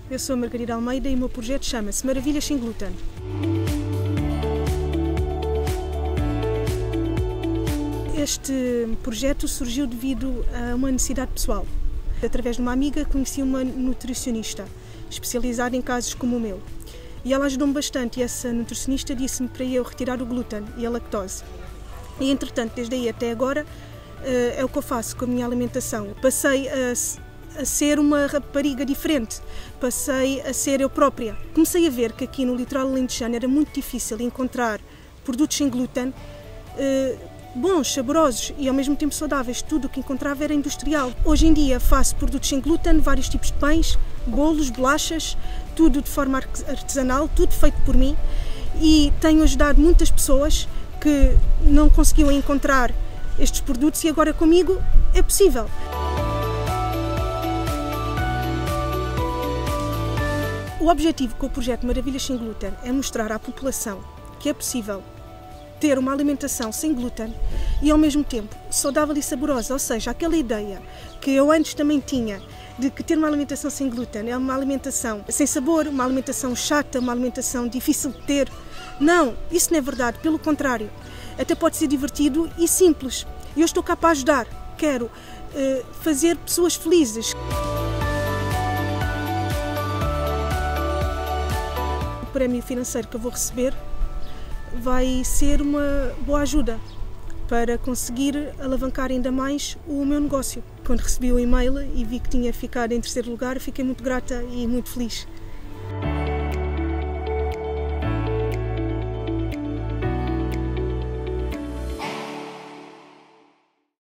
eu sou a Margarida Almeida e o meu projeto chama-se Maravilhas Sem Glúten. Este projeto surgiu devido a uma necessidade pessoal. Através de uma amiga conheci uma nutricionista especializada em casos como o meu. E ela ajudou-me bastante e essa nutricionista disse-me para eu retirar o glúten e a lactose. E entretanto, desde aí até agora, é o que eu faço com a minha alimentação. Passei a ser uma rapariga diferente, passei a ser eu própria. Comecei a ver que aqui no litoral alentejano era muito difícil encontrar produtos sem glúten, bons, saborosos e ao mesmo tempo saudáveis. Tudo o que encontrava era industrial. Hoje em dia faço produtos sem glúten, vários tipos de pães, bolos, bolachas, tudo de forma artesanal, tudo feito por mim, e tenho ajudado muitas pessoas que não conseguiam encontrar estes produtos e agora comigo é possível. O objetivo com o projeto Maravilhas Sem Glúten é mostrar à população que é possível ter uma alimentação sem glúten e ao mesmo tempo saudável e saborosa, ou seja, aquela ideia que eu antes também tinha de que ter uma alimentação sem glúten é uma alimentação sem sabor, uma alimentação chata, uma alimentação difícil de ter. Não, isso não é verdade, pelo contrário, até pode ser divertido e simples. E eu estou cá para ajudar, quero fazer pessoas felizes. O prémio financeiro que eu vou receber vai ser uma boa ajuda para conseguir alavancar ainda mais o meu negócio. Quando recebi o e-mail e vi que tinha ficado em terceiro lugar, fiquei muito grata e muito feliz.